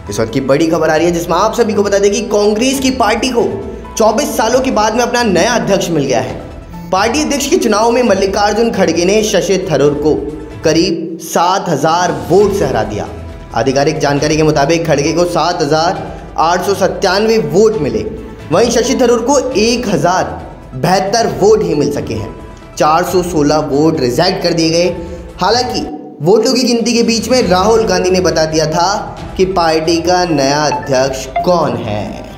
इस वक्त की बड़ी खबर आ रही है जिसमें आप सभी को बता दें कि कांग्रेस की पार्टी को 24 सालों के बाद में अपना नया अध्यक्ष मिल गया है। पार्टी अध्यक्ष के चुनाव में मल्लिकार्जुन खड़गे ने शशि थरूर को करीब 7,000 वोट से हरा दिया। आधिकारिक जानकारी के मुताबिक खड़गे को 7,897 वोट मिले, वहीं शशि थरूर को 1,072 वोट ही मिल सके हैं। 416 वोट रिजेक्ट कर दिए गए। हालांकि वोटों की गिनती के बीच में राहुल गांधी ने बता दिया था कि पार्टी का नया अध्यक्ष कौन है।